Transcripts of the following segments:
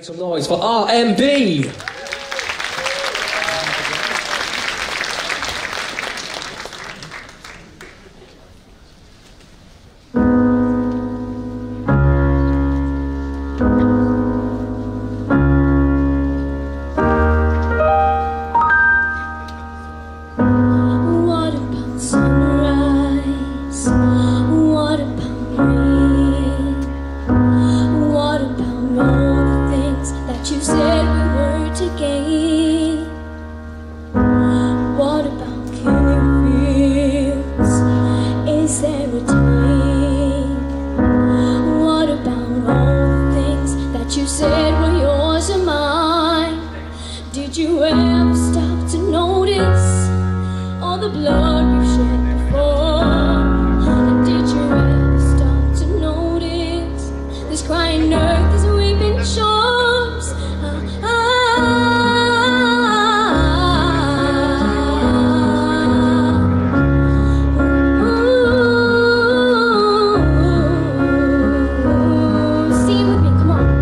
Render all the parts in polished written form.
Make some noise for RMB! You said were yours and mine. Did you ever stop to notice all the blood we've shed before? And did you ever stop to notice this crying earth, this weeping shores? Sing with me, come on.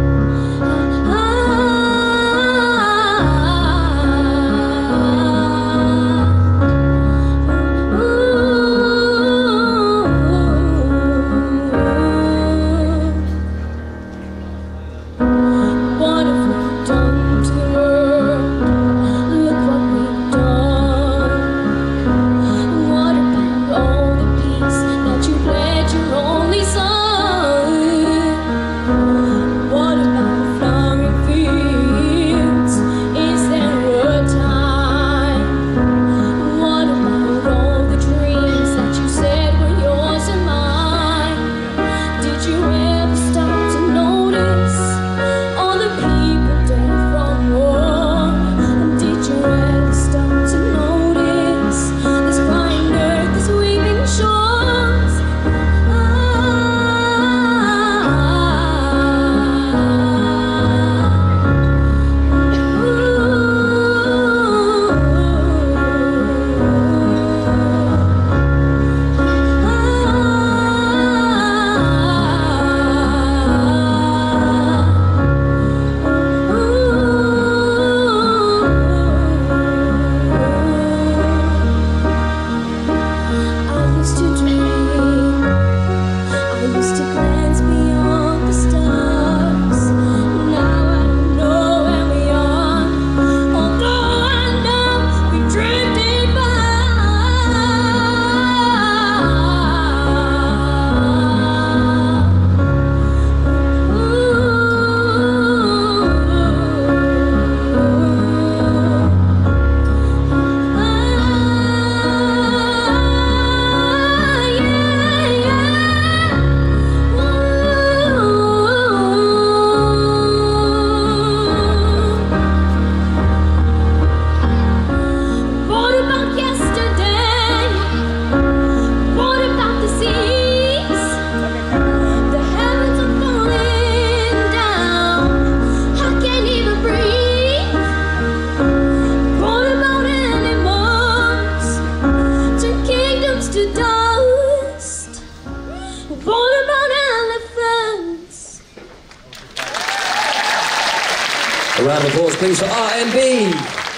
A round of applause please for RMB!